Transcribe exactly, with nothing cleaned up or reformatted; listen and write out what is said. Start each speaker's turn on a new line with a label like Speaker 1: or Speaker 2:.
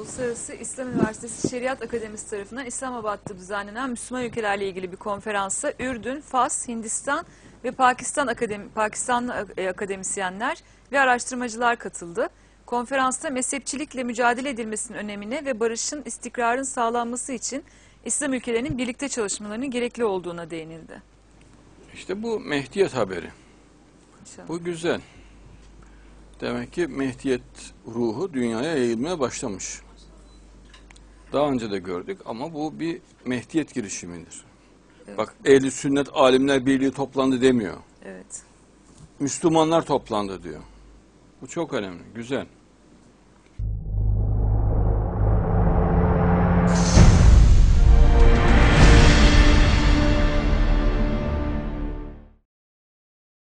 Speaker 1: Uluslararası İslam Üniversitesi Şeriat Akademisi tarafından İslamabad'da düzenlenen Müslüman ülkelerle ilgili bir konferansa Ürdün, Fas, Hindistan ve Pakistan akademi, Pakistanlı akademisyenler ve araştırmacılar katıldı. Konferansta mezhepçilikle mücadele edilmesinin önemine ve barışın, istikrarın sağlanması için İslam ülkelerinin birlikte çalışmalarının gerekli olduğuna değinildi.
Speaker 2: İşte bu Mehdiyet haberi.
Speaker 1: İnşallah.
Speaker 2: Bu güzel. Demek ki Mehdiyet ruhu dünyaya yayılmaya başlamış. Daha önce de gördük ama bu bir Mehdiyet girişimidir.
Speaker 1: Evet.
Speaker 2: Bak, Ehl-i Sünnet Alimler Birliği toplandı demiyor.
Speaker 1: Evet.
Speaker 2: Müslümanlar toplandı diyor. Bu çok önemli, güzel.